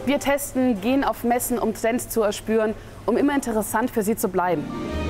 Wir testen, gehen auf Messen, um Trends zu erspüren, um immer interessant für Sie zu bleiben.